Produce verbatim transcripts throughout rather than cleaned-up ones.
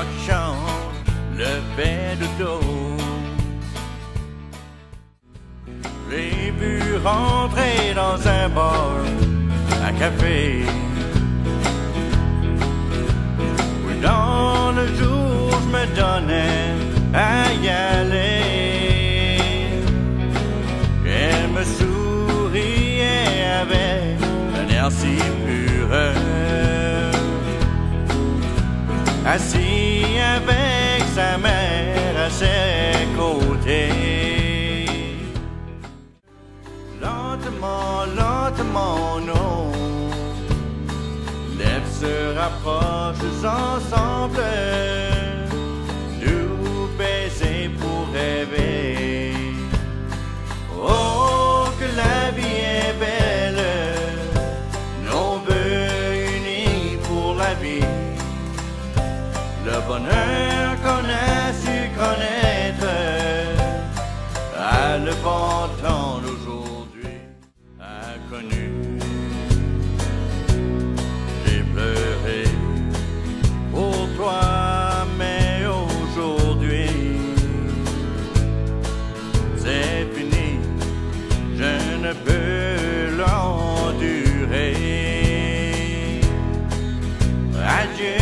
qui chante le fait de dos. J'ai vu rentrer dans un bar à café, où dans le jour je me donnais à y aller. Elle me souriait avec un air si pur, assis avec sa mère à ses côtés. Lentement, lentement, nos lèvres se rapprochent ensemble, nous baiser pour rêver. Oh, que la vie est belle, nos vœux unis pour la vie. Le bonheur qu'on a su connaître à le bon temps d'aujourd'hui a connu. J'ai pleuré pour toi, mais aujourd'hui c'est fini, je ne peux l'endurer. Adieu.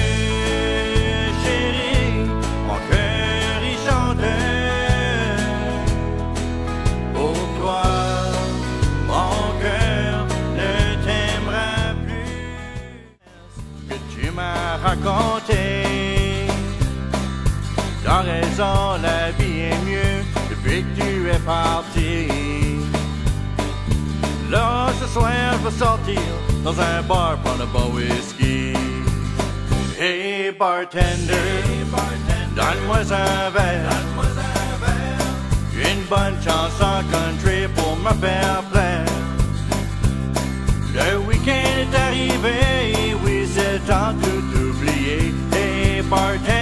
Raconter, t'as raison, la vie est mieux depuis que tu es parti. Là, ce soir, je vais sortir dans un bar prendre un bon whisky. Hey bartender, hey, bartender donne-moi un verre, donne-moi un verre. Une bonne chanson country pour me faire plaire. Le week-end est arrivé, oui c'est temps de tout oublier. Hey bartender,